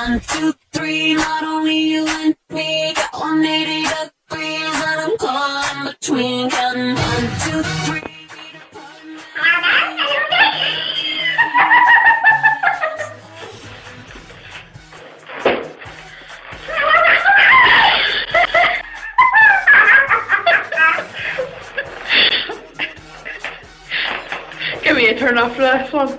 1, 2, 3, not only you and me, got 180 degrees, and I'm caught in between, counting 1, 2, 3. Give me a turn off for this one.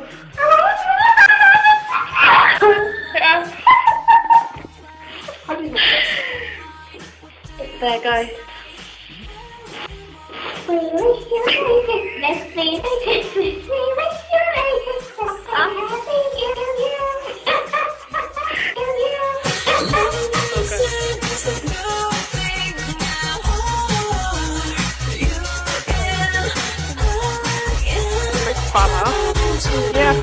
There, guys. Let's play the Christmas tree with your eyes. I'm happy Yeah.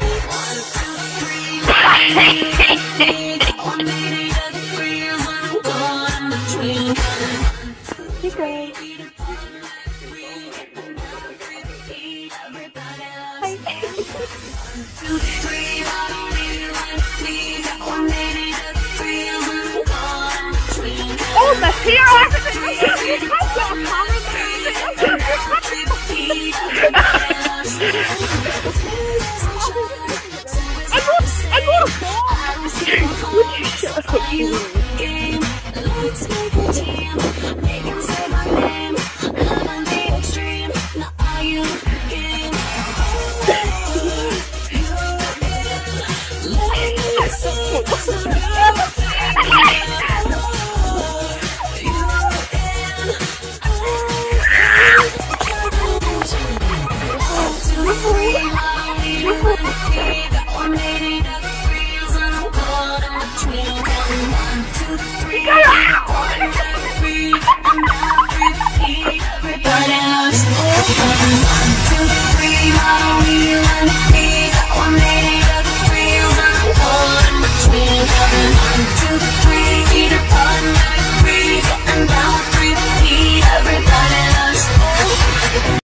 Oh, the here Would you shut up? Let's make a team. Make him say my name. Love on the extreme. Now are you game? You're in. Let me say